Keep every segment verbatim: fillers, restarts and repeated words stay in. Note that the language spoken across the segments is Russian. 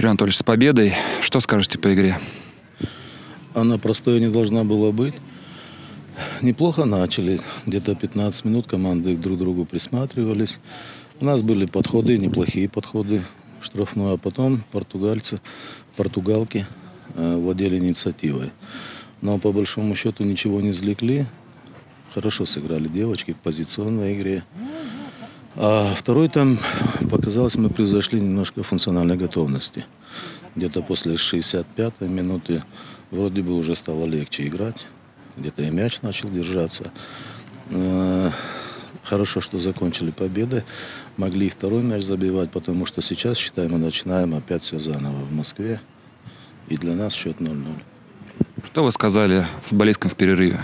Петр Анатольевич, с победой. Что скажете по игре? Она простой не должна была быть. Неплохо начали. Где-то пятнадцать минут команды друг к другу присматривались. У нас были подходы, неплохие подходы в штрафную, а потом португальцы, португалки э, владели инициативой. Но по большому счету ничего не извлекли. Хорошо сыграли девочки в позиционной игре. А второй там показалось, мы превзошли немножко функциональной готовности. Где-то после шестьдесят пятой минуты вроде бы уже стало легче играть. Где-то и мяч начал держаться. Хорошо, что закончили победой. Могли и второй мяч забивать, потому что сейчас, считаем, мы начинаем опять все заново в Москве. И для нас счет ноль ноль. Что вы сказали футболисткам в перерыве?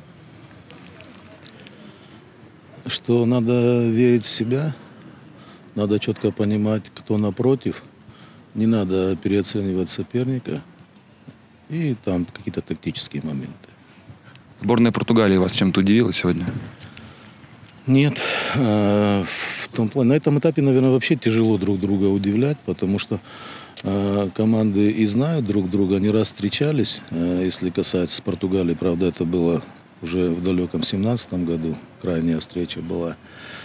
Что надо верить в себя, надо четко понимать, кто напротив. Не надо переоценивать соперника. И там какие-то тактические моменты. Сборная Португалии вас чем-то удивила сегодня? Нет. В том плане, на этом этапе, наверное, вообще тяжело друг друга удивлять, потому что команды и знают друг друга, не раз встречались. Если касается Португалии, правда, это было уже в далеком семнадцатом году, крайняя встреча была.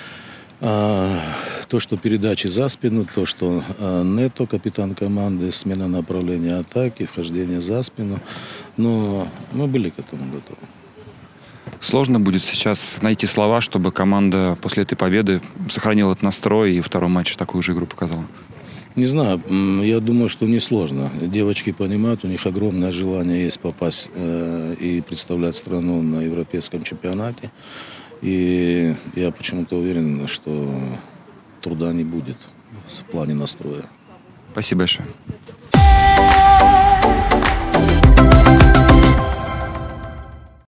То, что передачи за спину, то, что Нето, капитан команды, смена направления атаки, вхождение за спину. Но мы были к этому готовы. Сложно будет сейчас найти слова, чтобы команда после этой победы сохранила этот настрой и втором матче такую же игру показала? Не знаю, я думаю, что несложно. Девочки понимают, у них огромное желание есть попасть э, и представлять страну на европейском чемпионате. И я почему-то уверен, что труда не будет в плане настроя. Спасибо большое.